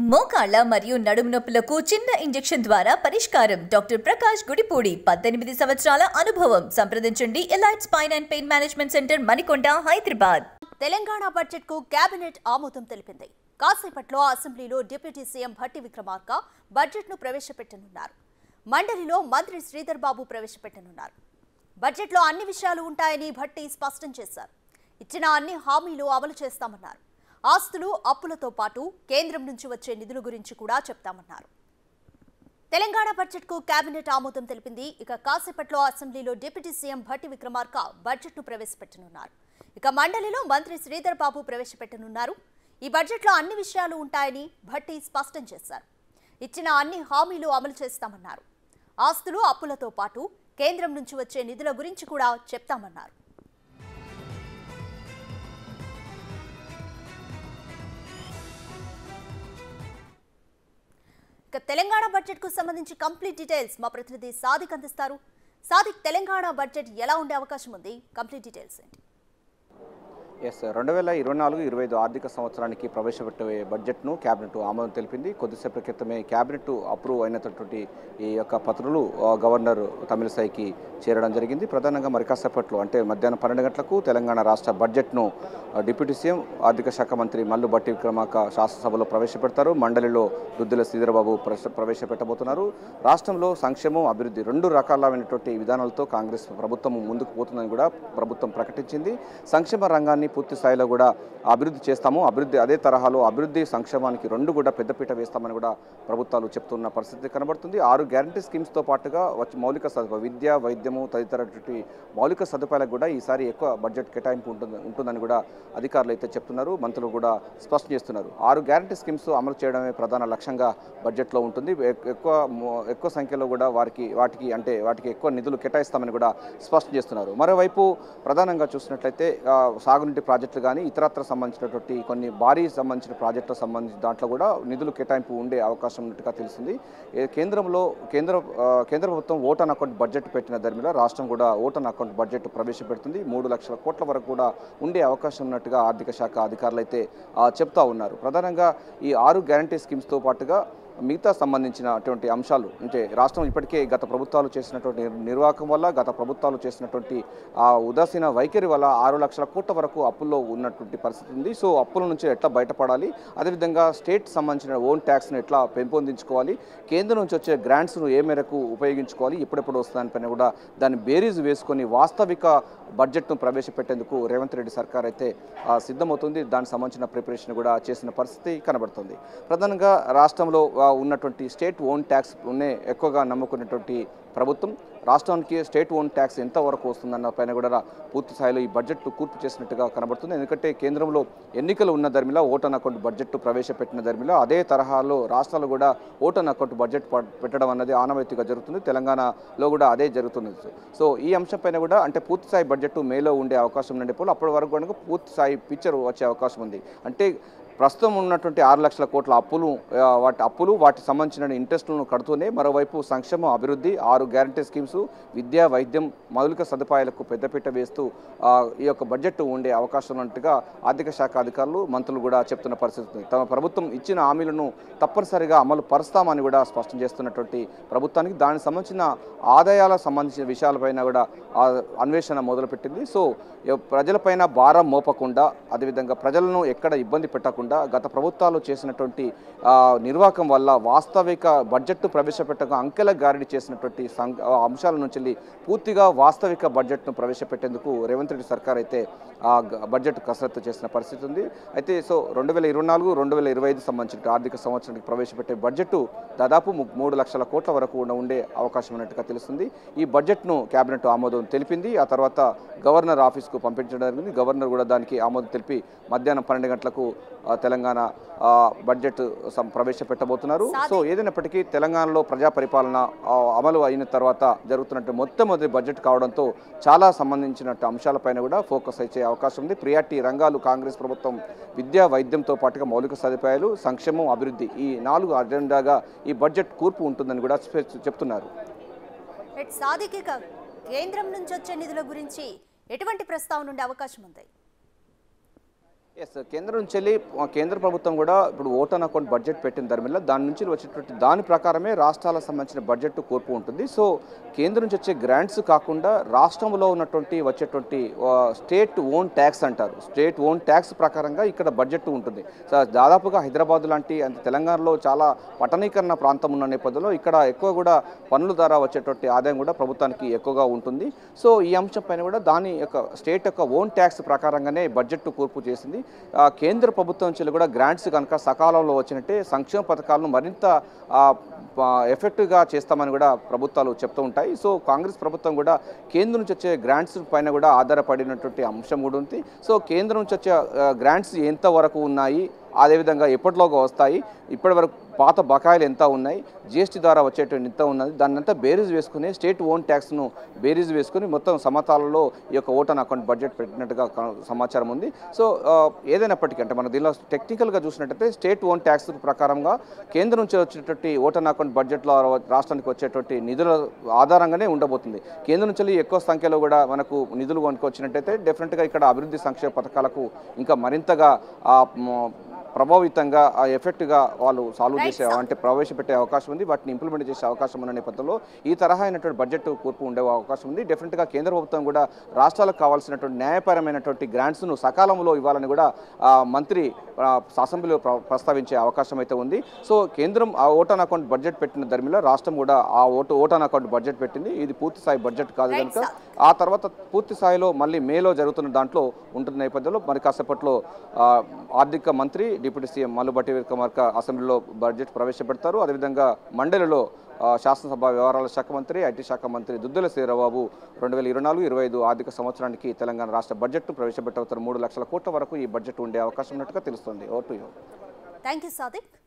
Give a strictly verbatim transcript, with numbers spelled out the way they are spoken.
మోకాళ్ళ మరియు నడుము నొప్పులకు చిన్న ఇంజెక్షన్ ద్వారా పరిష్కారం. డాక్టర్ ప్రకాష్ గుడిపూడి, పద్దెనిమిది సంవత్సరాల అనుభవం. సంప్రదించండి elite spine and pain management centre, Manikonda, Hyderabad. Telangana budget కు కేబినెట్ ఆమోదం తెలిపింది. కాసేపట్లో అసెంబ్లీలో deputy CM Bhatti Vikramarka budget ను ప్రవేశపెట్టనున్నారు. మండలిలో మంత్రి శ్రీధర్ బాబు ప్రవేశపెట్టనున్నారు. బడ్జెట్ లో అన్ని విషయాలు ఉంటాయని భట్టి స్పష్టం చేశారు. ఇచ్చిన అన్ని హామీలు అమలు చేస్తామన్నారు. ఆస్తులు, అప్పులతో పాటు కేంద్రం నుంచి వచ్చే నిధుల గురించి కూడా చెప్తామన్నారు. తెలంగాణ బడ్జెట్ కు కేబినెట్ ఆమోదం తెలిపింది. ఇక కాసేపట్లో అసెంబ్లీలో deputy CM Bhatti Vikramarka budget ను ప్రవేశపెట్టనున్నారు. ఇక మండలిలో మంత్రి శ్రీధర్ బాబు ప్రవేశపెట్టనున్నారు. ఈ బడ్జెట్ లో అన్ని విషయాలు ఉంటాయని భట్టి స్పష్టం చేశారు. ఇచ్చిన అన్ని హామీలు అమలు చేస్తామన్నారు. ఆస్తులు, అప్పులతో పాటు కేంద్రం నుంచి వచ్చే నిధుల గురించి కూడా చెప్తామన్నారు. ఇక తెలంగాణ బడ్జెట్ కు సంబంధించి కంప్లీట్ డీటెయిల్స్ మా ప్రతినిధి సాదిక్ అందిస్తారు. సాదిక్, తెలంగాణ బడ్జెట్ ఎలా ఉండే అవకాశం ఉంది? కంప్లీట్ డీటెయిల్స్ ఏంటి? ఎస్ రెండు వేల ఇరవై నాలుగు ఇరవై ఐదు ఆర్థిక సంవత్సరానికి ప్రవేశపెట్టే బడ్జెట్ను క్యాబినెట్ ఆమోదం తెలిపింది. కొద్దిసేపటి క్రితమే క్యాబినెట్ అప్రూవ్ అయినటువంటి ఈ యొక్క పత్రాలు గవర్నర్ తమిళసైకి చేరడం జరిగింది. ప్రధానంగా మరి కాసేపట్లో అంటే మధ్యాహ్నం పన్నెండు గంటలకు తెలంగాణ రాష్ట్ర బడ్జెట్ను డిప్యూటీ సీఎం ఆర్థిక శాఖ మంత్రి మల్లు భట్టి విక్రమార్క శాసనసభలో ప్రవేశపెడతారు. మండలిలో దుద్దిల శ్రీధరబాబు ప్రవేశపెట్టబోతున్నారు. రాష్ట్రంలో సంక్షేమం, అభివృద్ధి రెండు రకాలైనటువంటి విధానాలతో కాంగ్రెస్ ప్రభుత్వం ముందుకు పోతుందని కూడా ప్రభుత్వం ప్రకటించింది. సంక్షేమ రంగాన్ని పూర్తి స్థాయిలో కూడా అభివృద్ధి చేస్తాము, అభివృద్ధి అదే తరహాలో అభివృద్ధి సంక్షేమానికి రెండు కూడా పెద్దపీట వేస్తామని కూడా ప్రభుత్వాలు చెప్తున్న పరిస్థితి కనబడుతుంది. ఆరు గ్యారంటీ స్కీమ్స్తో పాటుగా వచ్చి మౌలిక సదుపాయం, విద్య, వైద్యము తదితరటువంటి మౌలిక సదుపాయాలకు కూడా ఈసారి ఎక్కువ బడ్జెట్ కేటాయింపు ఉంటుంది ఉంటుందని కూడా అధికారులు అయితే చెప్తున్నారు, మంత్రులు కూడా స్పష్టం చేస్తున్నారు. ఆరు గ్యారంటీ స్కీమ్స్ అమలు చేయడమే ప్రధాన లక్ష్యంగా బడ్జెట్లో ఉంటుంది. ఎక్కువ ఎక్కువ సంఖ్యలో కూడా వారికి వాటికి అంటే వాటికి ఎక్కువ నిధులు కేటాయిస్తామని కూడా స్పష్టం చేస్తున్నారు. మరోవైపు ప్రధానంగా చూసినట్లయితే సాగునీటి ప్రాజెక్టులు కానీ ఇతరత్ర సంబంధించినటువంటి కొన్ని భారీ సంబంధించిన ప్రాజెక్టులకు సంబంధించిన దాంట్లో కూడా నిధులు కేటాయింపు ఉండే అవకాశం ఉన్నట్టుగా తెలిసింది. కేంద్రంలో కేంద్ర కేంద్ర ప్రభుత్వం ఓట్ ఆన్ అకౌంట్ బడ్జెట్ పెట్టిన ధర్మిలో రాష్ట్రం కూడా ఓట్ ఆన్ అకౌంట్ బడ్జెట్ ప్రవేశపెడుతుంది. మూడు లక్షల కోట్ల వరకు కూడా ఉండే అవకాశం ఉన్నట్టుగా ఆర్థిక శాఖ అధికారులు అయితే చెప్తా ఉన్నారు. ప్రధానంగా ఈ ఆరు గ్యారంటీ స్కీమ్స్తో పాటుగా మిగతా సంబంధించినటువంటి అంశాలు అంటే రాష్ట్రం ఇప్పటికే గత ప్రభుత్వాలు చేసినటువంటి నిర్వాహకం వల్ల, గత ప్రభుత్వాలు చేసినటువంటి ఆ ఉదాసీన వైఖరి వల్ల ఆరు లక్షల కోట్ల వరకు అప్పుల్లో ఉన్నటువంటి పరిస్థితి ఉంది. సో అప్పుల నుంచి ఎట్లా బయటపడాలి, అదేవిధంగా స్టేట్ సంబంధించిన ఓన్ ట్యాక్స్ను ఎట్లా పెంపొందించుకోవాలి, కేంద్రం నుంచి వచ్చే గ్రాంట్స్ను ఏ మేరకు ఉపయోగించుకోవాలి, ఎప్పుడెప్పుడు వస్తుందానిపైన కూడా దాన్ని బేరీజు వేసుకొని వాస్తవిక బడ్జెట్ను ప్రవేశపెట్టేందుకు రేవంత్ రెడ్డి సర్కార్ అయితే సిద్ధమవుతుంది. దానికి సంబంధించిన ప్రిపరేషన్ కూడా చేసిన పరిస్థితి కనబడుతుంది. ప్రధానంగా రాష్ట్రంలో ఉన్నటువంటి స్టేట్ ఓన్ ట్యాక్స్ ఉన్నే ఎక్కువగా నమ్ముకున్నటువంటి ప్రభుత్వం రాష్ట్రానికి స్టేట్ ఓన్ ట్యాక్స్ ఎంతవరకు వస్తుందన్న పైన కూడా పూర్తి స్థాయిలో ఈ బడ్జెట్ కూర్పు చేసినట్టుగా కనబడుతుంది. ఎందుకంటే కేంద్రంలో ఎన్నికలు ఉన్న ధర్మిలో ఓట్ ఆన్ అకౌంట్ బడ్జెట్ ప్రవేశపెట్టిన ధర్మిలో అదే తరహాలో రాష్ట్రాలు కూడా ఓట్ ఆన్ అకౌంట్ బడ్జెట్ పెట్టడం అన్నది ఆనవాయితీగా జరుగుతుంది. తెలంగాణలో కూడా అదే జరుగుతుంది. సో ఈ అంశం పైన కూడా అంటే పూర్తి స్థాయి బడ్జెట్ మేలో ఉండే అవకాశం ఉండే పోలు అప్పటి వరకు కూడా పూర్తి స్థాయి పిక్చర్ వచ్చే అవకాశం ఉంది. అంటే ప్రస్తుతం ఉన్నటువంటి ఆరు లక్షల కోట్ల అప్పులు వాటి అప్పులు వాటికి సంబంధించిన ఇంట్రెస్ట్లను కడుతూనే మరోవైపు సంక్షేమ, అభివృద్ధి, ఆరు గ్యారంటీ స్కీమ్స్, విద్య, వైద్యం, మౌలిక సదుపాయాలకు పెద్దపీట వేస్తూ ఈ యొక్క బడ్జెట్ ఉండే అవకాశం ఉన్నట్టుగా ఆర్థిక శాఖ అధికారులు, మంత్రులు కూడా చెప్తున్న పరిస్థితి ఉంది. తమ ప్రభుత్వం ఇచ్చిన హామీలను తప్పనిసరిగా అమలు పరుస్తామని కూడా స్పష్టం చేస్తున్నటువంటి ప్రభుత్వానికి దానికి సంబంధించిన ఆదాయాలకు సంబంధించిన విషయాలపైన కూడా అన్వేషణ మొదలుపెట్టింది. సో ప్రజలపైన భారం మోపకుండా, అదేవిధంగా ప్రజలను ఎక్కడ ఇబ్బంది పెట్టకుండా గత ప్రభుత్వాలు చేసినటువంటి నిర్వాహకం వల్ల వాస్తవిక బడ్జెట్ను ప్రవేశపెట్టక అంకెల గారడి చేసినటువంటి అంశాల నుంచి పూర్తిగా వాస్తవిక బడ్జెట్ను ప్రవేశపెట్టేందుకు రేవంత్ రెడ్డి సర్కార్ అయితే ఆ బడ్జెట్ కసరత్తు చేసిన పరిస్థితి ఉంది. అయితే సో రెండు వేల ఇరవై నాలుగు రెండు వేల ఇరవై ఐదు సంబంధించిన ఆర్థిక సంవత్సరానికి ప్రవేశపెట్టే బడ్జెట్ దాదాపు మూడు లక్షల కోట్ల వరకు ఉండే అవకాశం ఉన్నట్టుగా తెలుస్తుంది. ఈ బడ్జెట్ను కేబినెట్ ఆమోదం తెలిపింది. ఆ తర్వాత గవర్నర్ ఆఫీస్కు పంపించడం జరిగింది. గవర్నర్ కూడా దానికి ఆమోదం తెలిపి మధ్యాహ్నం పన్నెండు గంటలకు తెలంగాణ బడ్జెట్ ప్రవేశపెట్టబోతున్నారు. సో ఏదైనప్పటికీ తెలంగాణలో ప్రజా పరిపాలన అమలు అయిన తర్వాత జరుగుతున్నట్టు మొట్టమొదటి బడ్జెట్ కావడంతో చాలా సంబంధించిన అంశాలపైన కూడా ఫోకస్ అయ్యే అవకాశం ఉంది. ప్రియారిటీ రంగాలు కాంగ్రెస్ ప్రభుత్వం విద్యా, వైద్యంతో పాటుగా మౌలిక సదుపాయాలు, సంక్షేమం, అభివృద్ధి ఈ నాలుగు అజెండాగా ఈ బడ్జెట్ కూర్పు ఉంటుందని కూడా చెప్తున్నారు. కేంద్రం నుంచి వచ్చే నిధుల గురించి ఎటువంటి ప్రస్తావన ఉండే అవకాశం ఉంది? ఎస్ కేంద్రం నుంచి వెళ్ళి కేంద్ర ప్రభుత్వం కూడా ఇప్పుడు ఓటాన్ అకౌంట్ బడ్జెట్ పెట్టిన ధర్మిల్ల దాని నుంచి వచ్చేటువంటి దాని ప్రకారమే రాష్ట్రాలకు సంబంధించిన బడ్జెట్ కూర్పు ఉంటుంది. సో కేంద్రం నుంచి వచ్చే గ్రాంట్స్ కాకుండా రాష్ట్రంలో ఉన్నటువంటి వచ్చేటువంటి స్టేట్ ఓన్ ట్యాక్స్ అంటారు, స్టేట్ ఓన్ ట్యాక్స్ ప్రకారంగా ఇక్కడ బడ్జెట్ ఉంటుంది. సో దాదాపుగా హైదరాబాద్ లాంటి అంటే తెలంగాణలో చాలా పట్టణీకరణ ప్రాంతం ఉన్న నేపథ్యంలో ఇక్కడ ఎక్కువ కూడా పన్నుల ద్వారా వచ్చేటువంటి ఆదాయం కూడా ప్రభుత్వానికి ఎక్కువగా ఉంటుంది. సో ఈ అంశం పైన కూడా దాని యొక్క స్టేట్ యొక్క ఓన్ ట్యాక్స్ ప్రకారంగానే బడ్జెట్ కూర్పు చేసింది. కేంద్ర ప్రభుత్వం నుంచి కూడా గ్రాంట్స్ కనుక సకాలంలో వచ్చినట్టే సంక్షేమ పథకాలను మరింత ఎఫెక్టివ్గా చేస్తామని కూడా ప్రభుత్వాలు చెప్తూ ఉంటాయి. సో కాంగ్రెస్ ప్రభుత్వం కూడా కేంద్రం నుంచి వచ్చే గ్రాంట్స్ పైన కూడా ఆధారపడినటువంటి అంశం కూడా ఉంది. సో కేంద్రం నుంచి వచ్చే గ్రాంట్స్ ఎంతవరకు ఉన్నాయి, అదేవిధంగా ఎప్పటిలోగా వస్తాయి, ఇప్పటి వరకు పాత బకాయిలు ఎంత ఉన్నాయి, జిఎస్టీ ద్వారా వచ్చేటువంటి ఎంత ఉన్నది, దాన్ని అంతా బేరీజ్ వేసుకుని స్టేట్ ఓన్ ట్యాక్స్ను బేరీజ్ వేసుకుని మొత్తం సమతాలలో ఈ యొక్క ఓటాన్ అకౌంట్ బడ్జెట్ పెట్టినట్టుగా సమాచారం ఉంది. సో ఏదైనప్పటికీ అంటే మన దీనిలో టెక్నికల్గా చూసినట్టయితే స్టేట్ ఓన్ ట్యాక్స్ ప్రకారంగా కేంద్రం నుంచి వచ్చేటువంటి ఓటాన్ అకౌంట్ బడ్జెట్లో రాష్ట్రానికి వచ్చేటువంటి నిధుల ఆధారంగానే ఉండబోతుంది. కేంద్రం నుంచి ఎక్కువ సంఖ్యలో కూడా మనకు నిధులు కొనుక్కొచ్చినట్టయితే డెఫినెట్గా ఇక్కడ అభివృద్ధి సంక్షేమ పథకాలకు ఇంకా మరింతగా ప్రభావితంగా ఎఫెక్ట్గా వాళ్ళు సాల్వ్ చేసే అంటే ప్రవేశపెట్టే అవకాశం ఉంది, వాటిని ఇంప్లిమెంట్ చేసే అవకాశం ఉన్న నేపథ్యంలో ఈ తరహా అయినటువంటి బడ్జెట్ కూర్పు ఉండే అవకాశం ఉంది. డెఫినెట్గా కేంద్ర ప్రభుత్వం కూడా రాష్ట్రాలకు కావాల్సినటువంటి న్యాయపరమైనటువంటి గ్రాంట్స్ను సకాలంలో ఇవ్వాలని కూడా మంత్రి అసెంబ్లీలో ప్రస్తావించే అవకాశం అయితే ఉంది. సో కేంద్రం ఆ ఓటాన్ అకౌంట్ బడ్జెట్ పెట్టిన ధర్మిలో రాష్ట్రం కూడా ఆ ఓటు ఓటాన్ అకౌంట్ బడ్జెట్ పెట్టింది. ఇది పూర్తి స్థాయి బడ్జెట్ కాదు కనుక ఆ తర్వాత పూర్తి స్థాయిలో మళ్ళీ మేలో జరుగుతున్న దాంట్లో ఉంటున్న నేపథ్యంలో మరి కాసేపట్లో ఆర్థిక మంత్రి డిప్యూటీ సీఎం మల్లు భట్టి విక్రమార్క అసెంబ్లీలో బడ్జెట్ ప్రవేశపెడతారు. అదేవిధంగా మండలిలో శాసనసభ వ్యవహారాల శాఖ మంత్రి, ఐటీ శాఖ మంత్రి దుద్దుల శ్రీరాబాబు రెండు వేల ఇరవై నాలుగు ఇరవై ఐదు ఆర్థిక సంవత్సరానికి తెలంగాణ రాష్ట్ర బడ్జెట్ను ప్రవేశపెట్టవుతారు. మూడు లక్షల కోట్ల వరకు ఈ బడ్జెట్ ఉండే అవకాశం ఉన్నట్టుగా తెలుస్తుంది. Over to you. Thank you Sadiq.